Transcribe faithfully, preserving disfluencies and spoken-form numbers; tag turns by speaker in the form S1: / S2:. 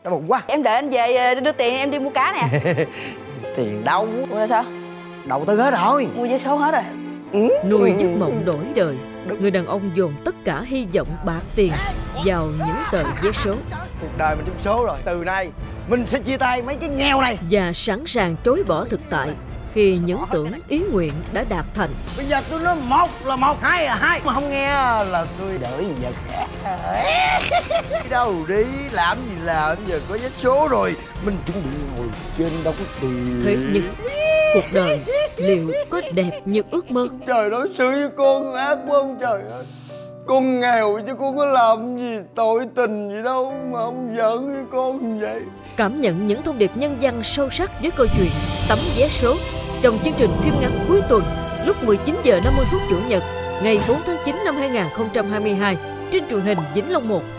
S1: Đau bụng quá.
S2: Em đợi anh về đưa tiền em đi mua cá nè.
S1: Tiền đâu?
S2: Mua là sao?
S1: Đầu tư hết rồi.
S2: Mua vé số hết rồi.
S1: Ừ.
S3: Nuôi giấc mộng đổi đời, người đàn ông dồn tất cả hy vọng bạc tiền vào những tờ vé số.
S1: Cuộc đời mình trúng số rồi. Từ nay mình sẽ chia tay mấy cái nghèo này.
S3: Và sẵn sàng chối bỏ thực tại khi những tưởng ý nguyện đã đạt thành.
S1: Bây giờ tôi nói một là một, hai là hai. Mà không nghe là tôi đợi giờ khác. Đi đâu đi, làm gì làm, giờ có vé số rồi. Mình chuẩn bị ngồi trên đống tiền.
S3: Thế nhưng cuộc đời liệu có đẹp như ước mơ?
S1: Trời đối xử với con ác quá ông trời ơi. Con nghèo chứ con có làm gì tội tình gì đâu mà ông giận với con vậy.
S3: Cảm nhận những thông điệp nhân văn sâu sắc với câu chuyện Tấm vé số trong chương trình phim ngắn cuối tuần lúc mười chín giờ năm mươi phút Chủ nhật ngày bốn tháng chín năm hai nghìn không trăm hai mươi hai trên truyền hình Vĩnh Long một.